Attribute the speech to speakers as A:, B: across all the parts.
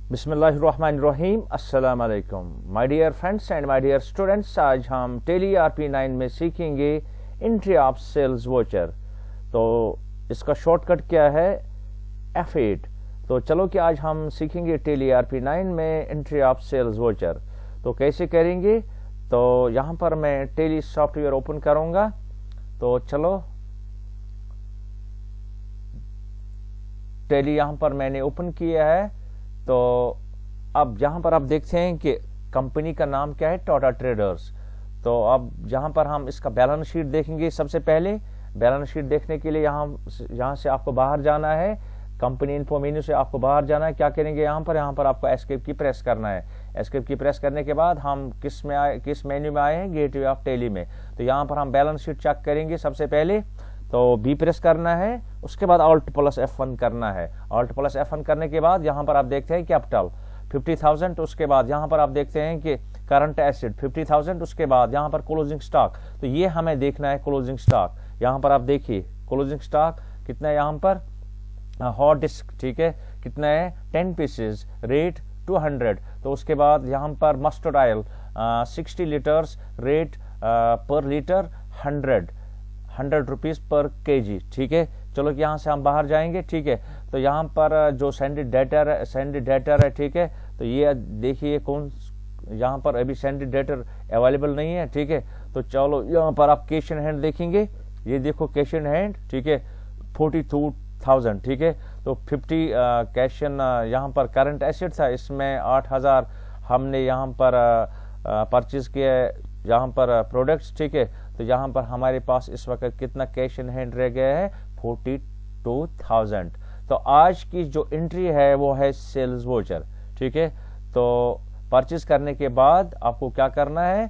A: बिस्मिल्लाहिर्रहमानिर्रहीम। अस्सलाम वालेकुम my dear friends and my dear students. आज हम टेली RP9 में सीखेंगे एंट्री ऑफ सेल्स वोचर। तो इसका शॉर्टकट क्या है? F8। तो चलो कि आज हम सीखेंगे टेली RP9 में एंट्री ऑफ सेल्स वोचर। तो कैसे करेंगे? तो यहाँ पर मैं टेली सॉफ्टवेयर ओपन करूँगा। तो चलो, टेली यहाँ पर मैंने ओपन किया है। तो अब यहाँ पर आप देखते हैं कि कंपनी का नाम क्या है, टाटा ट्रेडर्स। तो अब यहाँ पर हम इसका बैलेंस शीट देखेंगे। सबसे पहले बैलेंस शीट देखने के लिए यहाँ से आपको बाहर जाना है, कंपनी इन्फो मेन्यू से आपको बाहर जाना है। क्या करेंगे? यहाँ पर आपको एस्केप की प्रेस करना है। एस्केप की प्रेस करने के बाद हम किस मेन्यू में आए हैं? गेटवे ऑफ टेली में। तो यहाँ पर हम बैलेंस शीट चेक करेंगे। सबसे पहले तो बी प्रेस करना है, उसके बाद Alt+F1 करना है। Alt+F1 करने के बाद यहाँ पर आप देखते हैं कैपिटल 50,000। उसके बाद यहाँ पर आप देखते हैं कि करंट एसेट 50,000। उसके बाद यहाँ पर क्लोजिंग स्टॉक। तो ये हमें देखना है क्लोजिंग स्टॉक। यहाँ पर आप देखिए क्लोजिंग स्टॉक कितना है। यहाँ पर हॉट डिस्क, ठीक है, कितना है? 10 पीसेज, रेट 200। तो उसके बाद यहाँ पर mustard oil 60 litres, rate per litre 100 rupees per KG, ठीक है। चलो कि यहाँ से हम बाहर जाएंगे, ठीक है। तो यहाँ पर जो सेंडेड डेटर है, ठीक है। तो ये देखिए कौन, यहाँ पर अभी सेंडेड डेटर अवेलेबल नहीं है, ठीक है। तो चलो यहाँ पर आप कैश इन हैंड देखेंगे। ये देखो कैश इन हैंड, ठीक है, 42,000, ठीक है। तो 50 कैश इन यहाँ पर करंट एसेट था, इसमें 8,000 हमने यहाँ पर परचेज किया यहाँ पर प्रोडक्ट्स, ठीक है। तो यहाँ पर हमारे पास इस वक्त कितना कैश इन हैंड रह गया है? 42,000। तो आज की जो एंट्री है वो है सेल्स वोचर, ठीक है। तो परचेज करने के बाद आपको क्या करना है?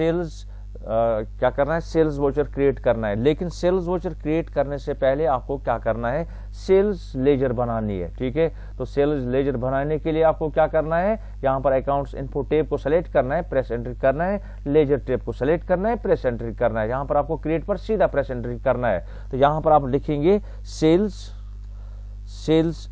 A: सेल्स वोचर क्रिएट करना है। लेकिन सेल्स वोचर क्रिएट करने से पहले आपको क्या करना है? सेल्स लेजर बनानी है, ठीक है। तो सेल्स लेजर बनाने के लिए आपको क्या करना है? यहाँ पर अकाउंट्स इन्फो टेब को सेलेक्ट करना है, प्रेस एंट्री करना है। लेजर टेब को सेलेक्ट करना है, प्रेस एंट्री करना है। यहाँ पर आपको क्रिएट पर सीधा प्रेस एंट्री करना है। तो यहाँ पर आप लिखेंगे सेल्स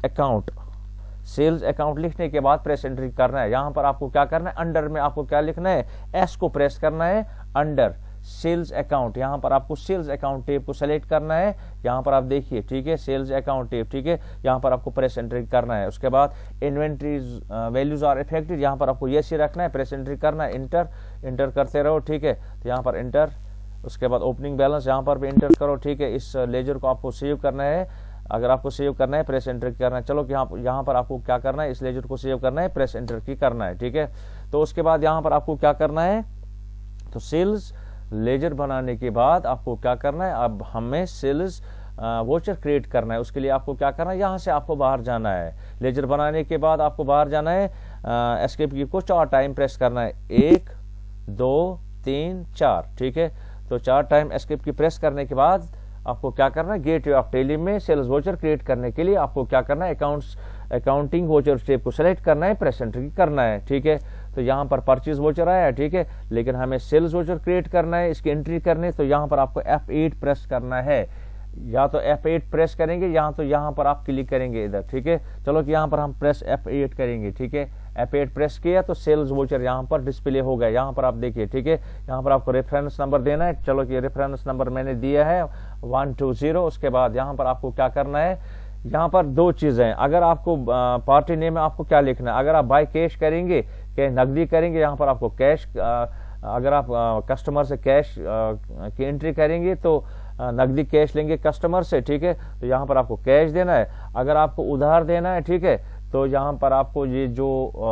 A: अकाउंट लिखने के बाद प्रेस एंट्री करना है। यहाँ पर आपको क्या करना है? अंडर में आपको क्या लिखना है? एस को प्रेस करना है, अंडर सेल्स अकाउंट। यहाँ पर आपको सेल्स अकाउंट टेब को सेलेक्ट करना है। यहाँ पर आप देखिए, ठीक है, सेल्स अकाउंट टेब, ठीक है। यहाँ पर आपको प्रेस एंट्री करना है। उसके बाद इन्वेंट्रीज वैल्यूज आर इफेक्टेड, यहाँ पर आपको यस ही रखना है, प्रेस एंट्री करना है, इंटर करते रहो, ठीक है। तो यहाँ पर इंटर, उसके बाद ओपनिंग बैलेंस यहाँ पर भी इंटर करो, ठीक है। इस लेजर को आपको सेव करना है। अगर आपको सेव करना है, प्रेस एंटर करना है। चलो कि यहाँ पर आपको क्या करना है? इस लेजर को सेव करना है, प्रेस एंटर की करना है, ठीक है। तो उसके बाद यहाँ पर आपको क्या करना है? तो सेल्स लेजर बनाने के बाद आपको क्या करना है? अब हमें सेल्स वोचर क्रिएट करना है। उसके लिए आपको क्या करना है? यहाँ से आपको बाहर जाना है। लेजर बनाने के बाद आपको बाहर जाना है, एस्केप की को 4 टाइम प्रेस करना है, 1 2 3 4, ठीक है। तो 4 टाइम एस्केप की प्रेस करने के बाद आपको क्या करना है? गेटवे ऑफ टेली में सेल्स वोचर क्रिएट करने के लिए आपको क्या करना है? अकाउंटिंग वोचर टेब को सेलेक्ट करना है, प्रेस एंट्री करना है, ठीक है। तो यहाँ पर परचेज वोचर आया है, ठीक है, लेकिन हमें सेल्स वोचर क्रिएट करना है, इसकी एंट्री करने। तो यहाँ पर आपको F8 प्रेस करना है। या तो F8 प्रेस करेंगे, यहाँ पर आप क्लिक करेंगे इधर, ठीक है। चलो कि यहाँ पर हम प्रेस F8 करेंगे, ठीक है। F8 प्रेस किया तो सेल्स वोचर यहाँ पर डिस्प्ले हो गया। यहाँ पर आप देखिए, ठीक है। यहाँ पर आपको रेफरेंस नंबर देना है। चलो कि रेफरेंस नंबर मैंने दिया है 120। उसके बाद यहाँ पर आपको क्या करना है? यहाँ पर 2 चीजें। अगर आपको पार्टी नेम में आपको क्या लिखना है? अगर आप बाय कैश करेंगे, नकदी करेंगे, यहाँ पर आपको कैश, अगर आप कस्टमर से कैश की एंट्री करेंगे तो नकदी कैश लेंगे कस्टमर से, ठीक है। तो यहाँ पर आपको कैश देना है। अगर आपको उधार देना है, ठीक है, तो यहाँ पर आपको ये जो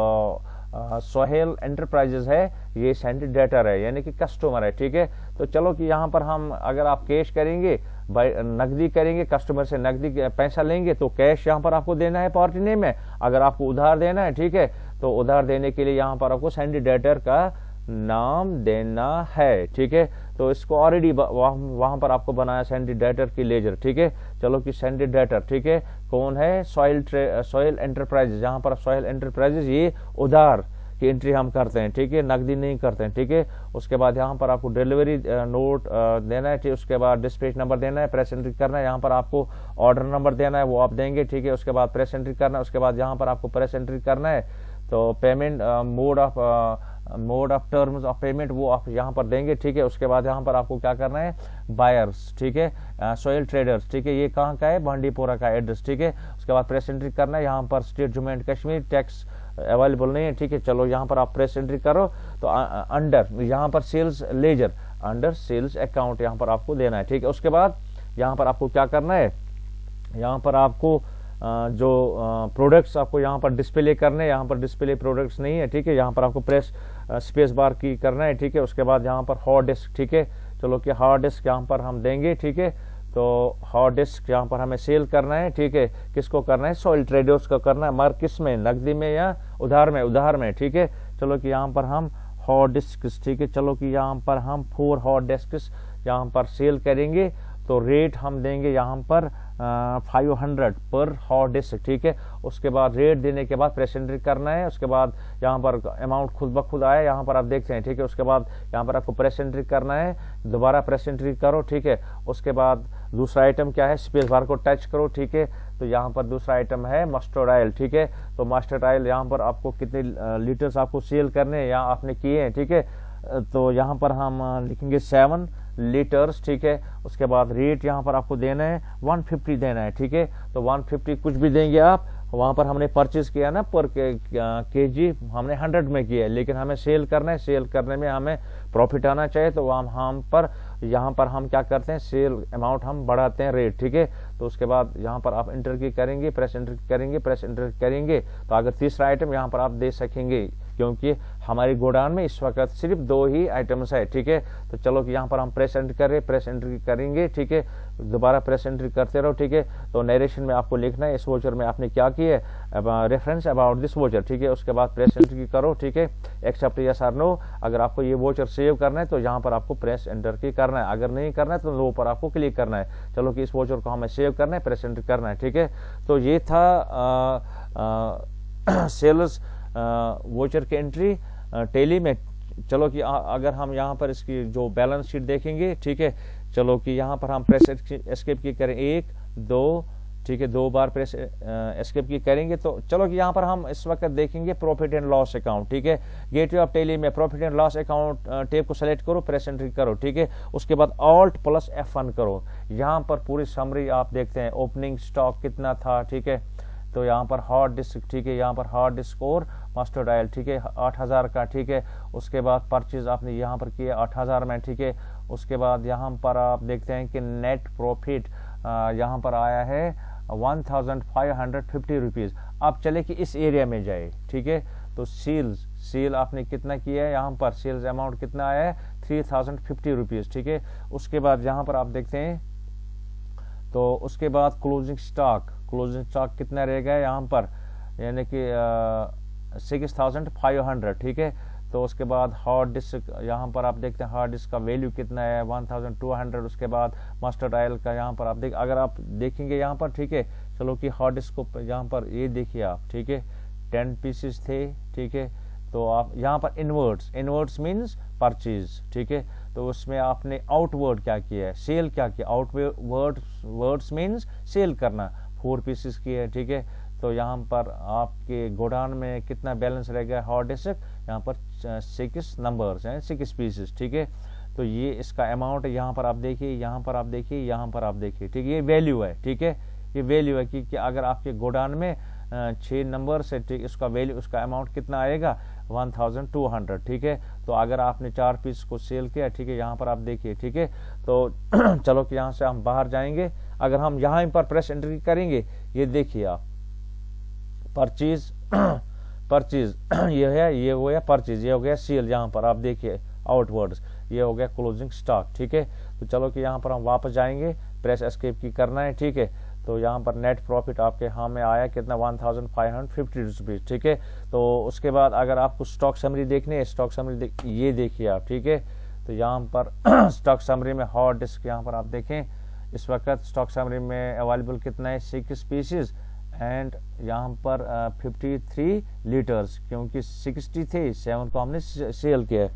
A: सोहेल एंटरप्राइजेस है, ये सेंडेड डेटर है, यानी कि कस्टमर है, ठीक है। तो चलो कि यहाँ पर हम, अगर आप कैश करेंगे, नकदी करेंगे, कस्टमर से नकदी पैसा लेंगे, तो कैश यहाँ पर आपको देना है पार्टी नेम में। अगर आपको उधार देना है, ठीक है, तो उधार देने के लिए यहाँ पर आपको सेंडेड डेटर का नाम देना है, ठीक है। तो इसको ऑलरेडी वहां पर आपको बनाया सेंडेड डेटर की लेजर, ठीक है। चलो कि सेंडेड डेटर, ठीक है, कौन है? सोहेल एंटरप्राइजेज। यहाँ पर सोहेल एंटरप्राइजेज ये उधार की एंट्री हम करते हैं, ठीक है, नकदी नहीं करते हैं, ठीक है। उसके बाद यहाँ पर आपको डिलीवरी नोट देना है, ठीक, उसके बाद डिस्पैच नंबर देना है, प्रेस एंट्री करना है, यहाँ पर आपको ऑर्डर नंबर देना है, वो आप देंगे, ठीक है। उसके बाद प्रेस एंट्री करना है, उसके बाद यहाँ पर आपको प्रेस एंट्री करना है, तो payment mode of terms of payment वो आप यहाँ पर देंगे, ठीक है। उसके बाद यहाँ पर आपको क्या करना है, बायर्स, ठीक है, सॉइल ट्रेडर्स, ठीक है, ये कहाँ का है, बांडीपोरा का एड्रेस, ठीक है। उसके बाद प्रेस एंट्री करना है, यहाँ पर state Jammu and Kashmir, tax available नहीं है, ठीक है। चलो यहाँ पर आप प्रेस एंट्री करो, तो अंडर यहाँ पर sales ledger, under sales account यहाँ पर आपको देना है, ठीक है। उसके बाद यहाँ पर आपको क्या करना है, यहाँ पर आपको जो प्रोडक्ट्स आपको यहाँ पर डिस्प्ले करने, यहाँ पर डिस्प्ले प्रोडक्ट्स नहीं है, ठीक है। यहाँ पर आपको प्रेस स्पेस बार की करना है, ठीक है। उसके बाद यहाँ पर हार्ड डिस्क, ठीक है, चलो कि हार्ड डिस्क यहाँ पर हम देंगे, ठीक है। तो हार्ड डिस्क यहाँ पर हमें सेल करना है, ठीक है। किसको करना है, सॉइल ट्रेडर्स को करना है, मगर किस में, नकदी में या उधार में, उधार में, ठीक है। चलो कि यहाँ पर हम हार्ड डिस्क, ठीक है, चलो कि यहाँ पर हम 4 हार्ड डिस्क यहाँ पर सेल करेंगे, तो रेट हम देंगे यहाँ पर 500 पर हार्ड डिस्क, ठीक है। उसके बाद रेट देने के बाद प्रेस एंट्री करना है, उसके बाद यहाँ पर अमाउंट खुद ब खुद आया, यहाँ पर आप देखते हैं, ठीक है। उसके बाद यहाँ पर आपको प्रेस एंट्री करना है, दोबारा प्रेस एंट्री करो, ठीक है। उसके बाद दूसरा आइटम क्या है, स्पेस बार को टच करो, ठीक है। तो यहाँ पर दूसरा आइटम है मस्टर्ड ऑयल, ठीक है। तो मस्टर्ड ऑयल यहाँ पर आपको कितने लीटर्स आपको सेल करने हैं या आपने किए हैं, ठीक है। तो यहाँ पर हम लिखेंगे 7 लीटर्स, ठीक है। उसके बाद रेट यहाँ पर आपको देना है 150 देना है, ठीक है। तो 150 कुछ भी देंगे आप, वहां पर हमने परचेज किया ना पर केजी हमने 100 में किया है, लेकिन हमें सेल करना है, सेल करने में हमें प्रॉफिट आना चाहिए, तो हम पर यहाँ पर हम क्या करते हैं, सेल अमाउंट हम बढ़ाते हैं, रेट, ठीक है। तो उसके बाद यहाँ पर आप इंटर की करेंगे, प्रेस एंटर करेंगे, प्रेस एंटर करेंगे, तो अगर तीसरा आइटम यहाँ पर आप दे सकेंगे, क्योंकि हमारी गोडाउन में इस वक्त सिर्फ 2 ही आइटम्स है, ठीक है। तो चलो कि यहाँ पर हम प्रेस एंटर करें, प्रेस एंट्री करेंगे, ठीक है। दोबारा प्रेस एंट्री करते रहो, ठीक है। तो नरेशन में आपको लिखना है इस वोचर में आपने क्या किया है, रेफरेंस अबाउट दिस वोचर, ठीक है। उसके बाद प्रेस एंट्री करो, ठीक है, एक्सेप्ट यस और नो। अगर आपको ये वोचर सेव करना है तो यहाँ पर आपको प्रेस एंटर की करना है, अगर नहीं करना है तो नो पर आपको क्लिक करना है। चलो कि इस वोचर को हमें सेव करना है, प्रेस एंट्री करना है, ठीक है। तो ये था सेल्स वोचर की एंट्री टेली में। चलो कि अगर हम यहाँ पर इसकी जो बैलेंस शीट देखेंगे, ठीक है। चलो कि यहाँ पर हम प्रेस एस्केप की करें 1 2, ठीक है, 2 बार प्रेस एस्केप की करेंगे। तो चलो कि यहाँ पर हम इस वक्त देखेंगे प्रॉफिट एंड लॉस अकाउंट, ठीक है। गेटवे ऑफ टेली में profit and loss account tab को सेलेक्ट करो, प्रेस एंट्री करो, ठीक है। उसके बाद ऑल्ट प्लस F1 करो, यहाँ पर पूरी समरी आप देखते हैं, ओपनिंग स्टॉक कितना था, ठीक है। तो यहाँ पर हार्ड डिस्क, ठीक है, यहाँ पर हार्ड डिस्क और मस्टर्ड ऑयल, ठीक है, 8000 का, ठीक है। उसके बाद परचेज आपने यहाँ पर किया 8000 में, ठीक है। उसके बाद यहाँ पर आप देखते हैं कि नेट प्रॉफिट यहाँ पर आया है 1550 रुपीज। अब चले कि इस एरिया में जाए, ठीक है। तो सेल आपने कितना किया है, यहाँ पर सेल्स अमाउंट कितना आया है 3050 रुपीज, ठीक है। उसके बाद यहाँ पर आप देखते हैं, तो उसके बाद क्लोजिंग स्टॉक कितना रहेगा यहाँ पर, यानी कि 6500, ठीक है। तो उसके बाद हार्ड डिस्क यहाँ पर आप देखते हैं, हार्ड डिस्क का वैल्यू कितना है 1200। उसके बाद मस्टर्ड ऑयल का यहाँ पर आप अगर आप देखेंगे यहाँ पर, ठीक है। चलो कि हार्ड डिस्क को यहाँ पर ये देखिए आप, ठीक है, 10 पीसेस थे, ठीक है। तो आप यहाँ पर इनवर्ड्स मीन्स परचेज, ठीक है। तो उसमें आपने आउटवर्ड क्या किया है, सेल क्या किया, आउटवर्ड्स मीन्स सेल करना, 4 पीसेस की है, ठीक है। तो यहाँ पर आपके गोडाउन में कितना बैलेंस रहेगा हार्ड डिस्क, यहाँ पर 6 नंबर्स हैं, 6 पीसेस, ठीक है। तो ये इसका अमाउंट यहाँ पर आप देखिए, यहाँ पर आप देखिए, यहाँ पर आप देखिए, ठीक है। ये वैल्यू है, ठीक है, ये वैल्यू है कि अगर आपके गोडाउन में 6 नंबर से, ठीक, इसका वैल्यू, उसका अमाउंट कितना आएगा 1200, ठीक है। तो अगर आपने 4 पीस को सेल किया, ठीक है, यहाँ पर आप देखिए, ठीक है। तो चलो कि यहाँ से हम बाहर जाएंगे, अगर हम यहाँ पर प्रेस एंट्री करेंगे, ये देखिए आप, परचेज ये है, ये हो गया परचेज, ये हो गया सेल, यहाँ पर आप देखिए आउटवर्ड्स, ये हो गया क्लोजिंग स्टॉक, ठीक है। तो चलो कि यहाँ पर हम वापस जाएंगे, प्रेस एस्केप की करना है, ठीक है। तो यहाँ पर नेट प्रॉफिट आपके यहाँ में आया कितना 1550 रुपीज, ठीक है। तो उसके बाद अगर आपको स्टॉक समरी देखनी है, स्टॉक समरी ये देखिए आप, ठीक है। तो यहाँ पर स्टॉक समरी में हार्ड डिस्क यहाँ पर आप देखें, इस वक्त स्टॉक समरी में अवेलेबल कितना है 6 पीसेस एंड यहाँ पर 53 लीटर्स, क्योंकि 60 थे, 7 को हमने सेल किया।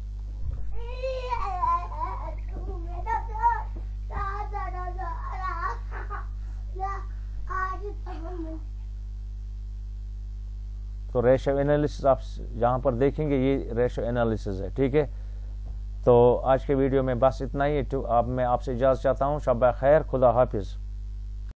A: तो रेशो एनालिसिस आप यहाँ पर देखेंगे, ये रेशो एनालिसिस है, ठीक है। तो आज के वीडियो में बस इतना ही। तो अब मैं आपसे इजाज़त चाहता हूँ। शब खैर, खुदा हाफिज़।